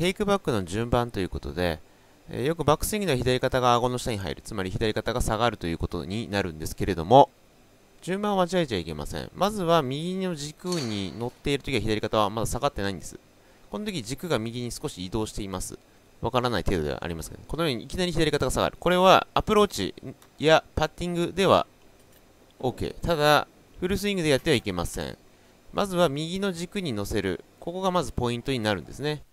テイクバックの順番ということで、よくバックスイングでは左肩が顎の下に入る、つまり左肩が下がるということになるんですけれども、順番を間違えちゃいけません。まずは右の軸に乗っているときは左肩はまだ下がってないんです。この時軸が右に少し移動しています。わからない程度ではありますけど、このようにいきなり左肩が下がる。これはアプローチやパッティングでは OK。ただ、フルスイングでやってはいけません。まずは右の軸に乗せる。ここがまずポイントになるんですね。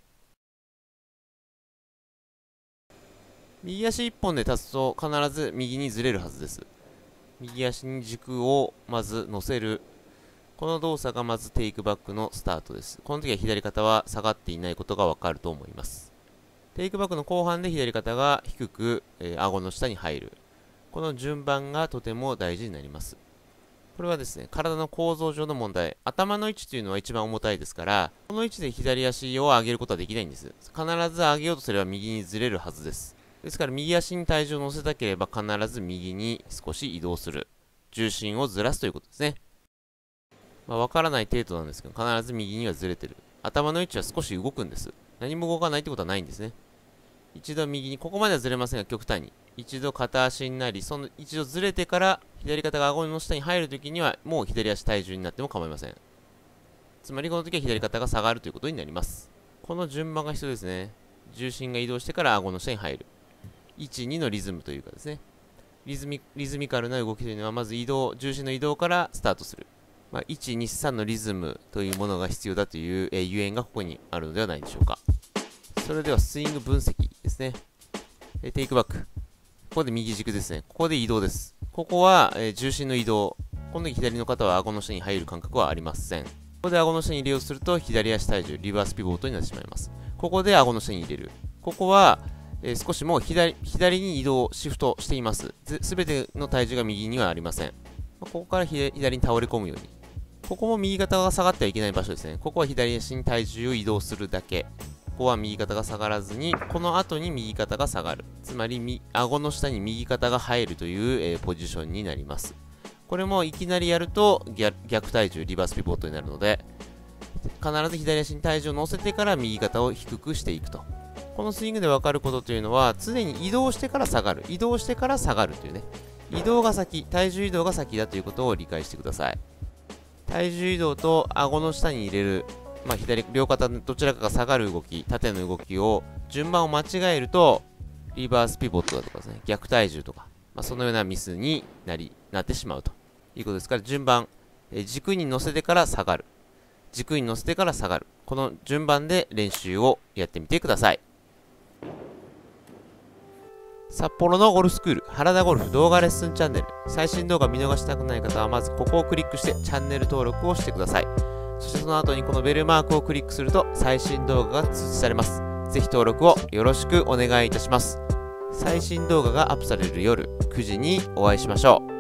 右足1本で立つと必ず右にずれるはずです。右足に軸をまず乗せる。この動作がまずテイクバックのスタートです。この時は左肩は下がっていないことがわかると思います。テイクバックの後半で左肩が低く、顎の下に入る。この順番がとても大事になります。これはですね、体の構造上の問題。頭の位置というのは一番重たいですから、この位置で左足を上げることはできないんです。必ず上げようとすれば右にずれるはずです。ですから右足に体重を乗せたければ必ず右に少し移動する。重心をずらすということですね。わからない程度なんですけど、必ず右にはずれてる。頭の位置は少し動くんです。何も動かないってことはないんですね。一度右に、ここまではずれませんが極端に。一度片足になり、その一度ずれてから左肩が顎の下に入るときにはもう左足体重になっても構いません。つまりこの時は左肩が下がるということになります。この順番が必要ですね。重心が移動してから顎の下に入る。1、2のリズムというかですね。リズミカルな動きというのはまず重心の移動からスタートする。1、2、3のリズムというものが必要だという、ゆえんがここにあるのではないでしょうか。それではスイング分析ですね。テイクバック。ここで右軸ですね。ここで移動です。ここは、重心の移動。この時左の肩は顎の下に入る感覚はありません。ここで顎の下に入れようとすると左足体重、リバースピボートになってしまいます。ここで顎の下に入れる。ここは、少しもう左に移動、シフトしています。すべての体重が右にはありません。ここから左に倒れ込むように。ここも右肩が下がってはいけない場所ですね。ここは左足に体重を移動するだけ。ここは右肩が下がらずに、この後に右肩が下がる。つまり、顎の下に右肩が入るという、ポジションになります。これもいきなりやると逆体重、リバースピボットになるので、必ず左足に体重を乗せてから右肩を低くしていくと。このスイングで分かることというのは、常に移動してから下がる。移動してから下がるというね。移動が先、体重移動が先だということを理解してください。体重移動と顎の下に入れる、両肩どちらかが下がる動き、縦の動きを、順番を間違えると、リバースピボットだとかですね、逆体重とか、そのようなミスになってしまうということですから、順番、軸に乗せてから下がる。軸に乗せてから下がる。この順番で練習をやってみてください。札幌のゴルフスクール原田ゴルフ動画レッスンチャンネル、最新動画見逃したくない方はまずここをクリックしてチャンネル登録をしてください。そしてその後にこのベルマークをクリックすると最新動画が通知されます。ぜひ登録をよろしくお願いいたします。最新動画がアップされる夜9時にお会いしましょう。